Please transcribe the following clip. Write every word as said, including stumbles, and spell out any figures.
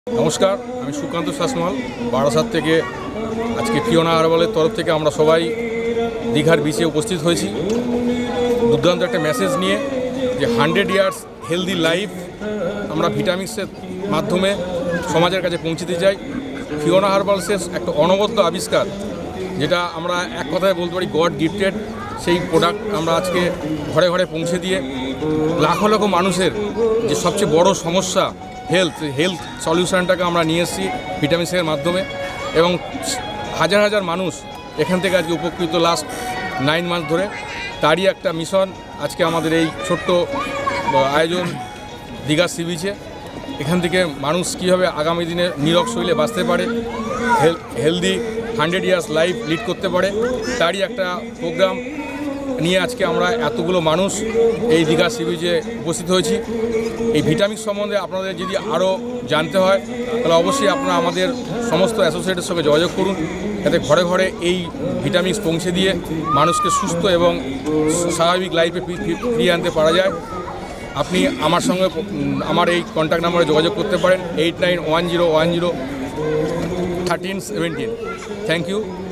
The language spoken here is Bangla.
नमस्कार আমি সুকান্ত শাসমল বারাসাত থেকে আজকে ফিওনা হার্বালের তরফ থেকে আমরা সবাই দীঘার বিচে উপস্থিত হয়েছি দুর্দান্ত একটা মেসেজ নিয়ে যে হান্ড্রেড ইয়ার্স হেলদি লাইফ আমরা ভিটামিক্সের মাধ্যমে সমাজের কাছে পৌঁছে দিতে চাই। ফিওনা হার্বালসের একটা অনবদ্য আবিষ্কার যেটা আমরা এক কথায় বলতে পারি গড গিফটেড, সেই প্রোডাক্ট আমরা আজকে ঘরে ঘরে পৌঁছে দিয়ে লাখো লাখো মানুষের যে সবচেয়ে বড় সমস্যা হেলথ হেলথ সলিউশনটাকে আমরা নিয়ে এসেছি ভিটামিন্সের মাধ্যমে এবং হাজার হাজার মানুষ এখান থেকে আজকে উপকৃত লাস্ট নাইন মান্থ ধরে। তারই একটা মিশন আজকে আমাদের এই ছোট্ট আয়োজন দীঘা সি বিচে। এখান থেকে মানুষ কীভাবে আগামী দিনে নিরোগ শৈলে বাঁচতে পারে, healthy hundred years life lead করতে পারে, তারই একটা প্রোগ্রাম নিয়ে আজকে আমরা এতগুলো মানুষ এই দীঘা সি বিচে উপস্থিত হয়েছি। এই ভিটামিক্স সম্বন্ধে আপনাদের যদি আরও জানতে হয় তাহলে অবশ্যই আপনারা আমাদের সমস্ত অ্যাসোসিয়েটের সঙ্গে যোগাযোগ করুন, যাতে ঘরে ঘরে এই ভিটামিক্স পৌঁছে দিয়ে মানুষকে সুস্থ এবং স্বাভাবিক লাইফে ফিরিয়ে আনতে পারা যায়। আপনি আমার সঙ্গে আমার এই কন্ট্যাক্ট নাম্বারে যোগাযোগ করতে পারেন eight nine one zero one zero thirteen seventeen. Thank you.